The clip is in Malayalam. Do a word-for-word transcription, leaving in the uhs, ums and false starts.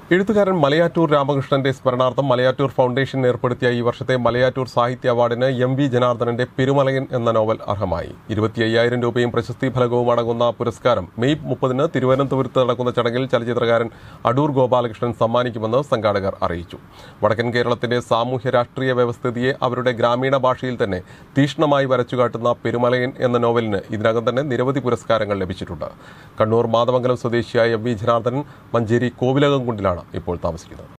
എഴുത്തുകാരൻ മലയാറ്റൂർ രാമകൃഷ്ണന്റെ സ്മരണാർത്ഥം മലയാറ്റൂർ ഫൗണ്ടേഷൻ ഏർപ്പെടുത്തിയ ഈ വർഷത്തെ മലയാറ്റൂർ സാഹിത്യ അവാർഡിന് എം വി ജനാർദ്ദനന്റെ പെരുമലയൻ എന്ന നോവൽ അർഹമായി. ഇരുപത്തി അയ്യായിരം രൂപയും പ്രശസ്തി ഫലകവും അടങ്ങുന്ന പുരസ്കാരം മെയ് മുപ്പതിന് തിരുവനന്തപുരത്ത് നടക്കുന്ന ചടങ്ങിൽ ചലച്ചിത്രകാരൻ അടൂർ ഗോപാലകൃഷ്ണൻ സമ്മാനിക്കുമെന്ന് സംഘാടകർ അറിയിച്ചു. വടക്കൻ കേരളത്തിന്റെ സാമൂഹ്യ രാഷ്ട്രീയ വ്യവസ്ഥിതിയെ അവരുടെ ഗ്രാമീണ ഭാഷയിൽ തന്നെ തീക്ഷ്ണമായി വരച്ചുകാട്ടുന്ന പെരുമലയൻ എന്ന നോവലിന് ഇതിനകം തന്നെ നിരവധി പുരസ്കാരങ്ങൾ ലഭിച്ചിട്ടുണ്ട്. കണ്ണൂർ മാതമംഗലം സ്വദേശിയായ എം വി ജനാർദ്ദനൻ മഞ്ചേരി കോവിലകംകുണ്ടിലാണ് ഇപ്പോൾ താമസിക്കുന്നത്.